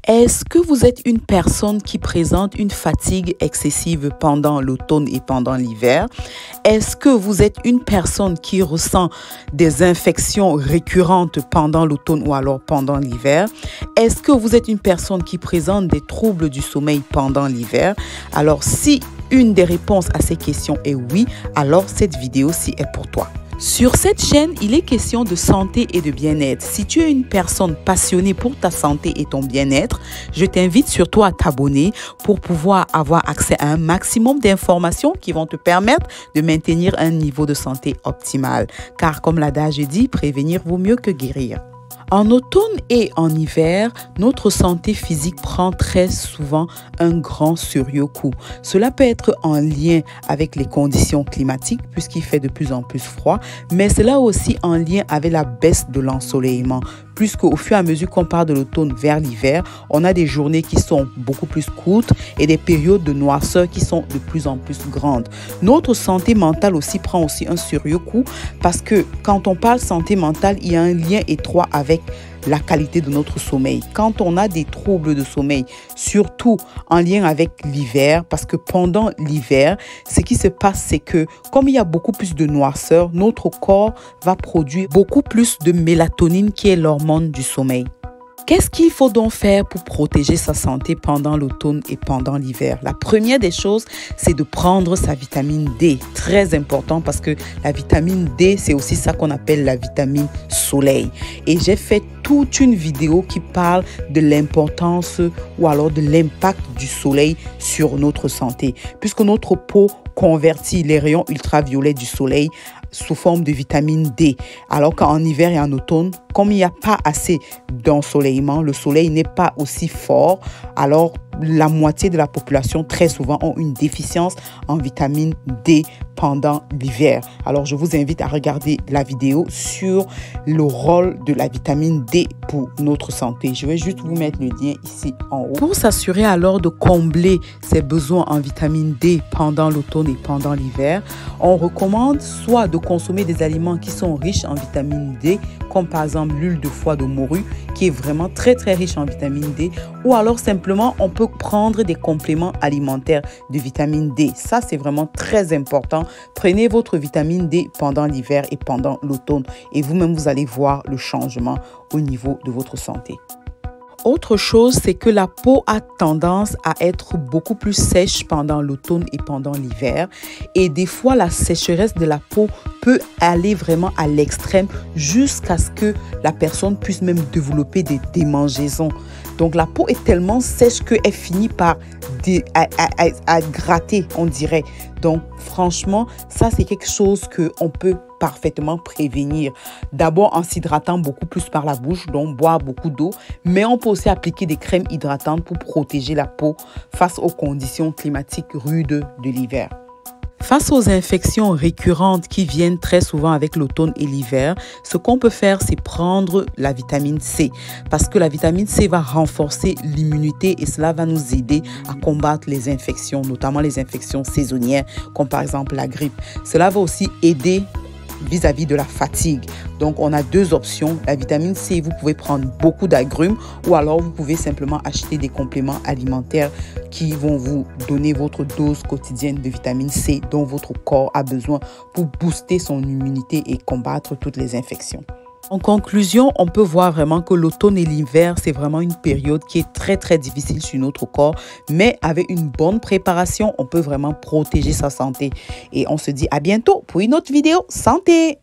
Est-ce que vous êtes une personne qui présente une fatigue excessive pendant l'automne et pendant l'hiver? Est-ce que vous êtes une personne qui ressent des infections récurrentes pendant l'automne ou alors pendant l'hiver? Est-ce que vous êtes une personne qui présente des troubles du sommeil pendant l'hiver? Alors, si une des réponses à ces questions est oui, alors cette vidéo-ci est pour toi. Sur cette chaîne, il est question de santé et de bien-être. Si tu es une personne passionnée pour ta santé et ton bien-être, je t'invite surtout à t'abonner pour pouvoir avoir accès à un maximum d'informations qui vont te permettre de maintenir un niveau de santé optimal. Car comme l'adage dit, prévenir vaut mieux que guérir. En automne et en hiver, notre santé physique prend très souvent un grand surcoup. Cela peut être en lien avec les conditions climatiques puisqu'il fait de plus en plus froid, mais cela aussi en lien avec la baisse de l'ensoleillement. Puisqu'au fur et à mesure qu'on part de l'automne vers l'hiver, on a des journées qui sont beaucoup plus courtes et des périodes de noirceur qui sont de plus en plus grandes. Notre santé mentale aussi prend aussi un surcoup parce que quand on parle santé mentale, il y a un lien étroit avec la qualité de notre sommeil. Quand on a des troubles de sommeil, surtout en lien avec l'hiver, parce que pendant l'hiver, ce qui se passe, c'est que comme il y a beaucoup plus de noirceur, notre corps va produire beaucoup plus de mélatonine qui est l'hormone du sommeil. Qu'est-ce qu'il faut donc faire pour protéger sa santé pendant l'automne et pendant l'hiver? La première des choses, c'est de prendre sa vitamine D. Très important parce que la vitamine D, c'est aussi ça qu'on appelle la vitamine soleil. Et j'ai fait toute une vidéo qui parle de l'importance ou alors de l'impact du soleil sur notre santé. Puisque notre peau convertit les rayons ultraviolets du soleil sous forme de vitamine D. Alors qu'en hiver et en automne, comme il n'y a pas assez d'ensoleillement, le soleil n'est pas aussi fort, alors la moitié de la population très souvent ont une déficience en vitamine D pendant l'hiver. Alors je vous invite à regarder la vidéo sur le rôle de la vitamine D pour notre santé. Je vais juste vous mettre le lien ici en haut. Pour s'assurer alors de combler ses besoins en vitamine D pendant l'automne et pendant l'hiver, on recommande soit de consommer des aliments qui sont riches en vitamine D, comme par exemple l'huile de foie de morue, qui est vraiment très riche en vitamine D, ou alors simplement on peut prendre des compléments alimentaires de vitamine D. Ça, c'est vraiment très important. Prenez votre vitamine D pendant l'hiver et pendant l'automne et vous-même, vous allez voir le changement au niveau de votre santé. Autre chose, c'est que la peau a tendance à être beaucoup plus sèche pendant l'automne et pendant l'hiver. Et des fois, la sécheresse de la peau peut aller vraiment à l'extrême jusqu'à ce que la personne puisse même développer des démangeaisons. Donc, la peau est tellement sèche qu'elle finit par gratter, on dirait. Donc, franchement, ça, c'est quelque chose qu'on peut parfaitement prévenir. D'abord en s'hydratant beaucoup plus par la bouche, donc boire beaucoup d'eau, mais on peut aussi appliquer des crèmes hydratantes pour protéger la peau face aux conditions climatiques rudes de l'hiver. Face aux infections récurrentes qui viennent très souvent avec l'automne et l'hiver, ce qu'on peut faire, c'est prendre la vitamine C. Parce que la vitamine C va renforcer l'immunité et cela va nous aider à combattre les infections, notamment les infections saisonnières, comme par exemple la grippe. Cela va aussi aider vis-à-vis de la fatigue. Donc, on a deux options. La vitamine C, vous pouvez prendre beaucoup d'agrumes ou alors vous pouvez simplement acheter des compléments alimentaires qui vont vous donner votre dose quotidienne de vitamine C dont votre corps a besoin pour booster son immunité et combattre toutes les infections. En conclusion, on peut voir vraiment que l'automne et l'hiver, c'est vraiment une période qui est très difficile sur notre corps. Mais avec une bonne préparation, on peut vraiment protéger sa santé. Et on se dit à bientôt pour une autre vidéo santé.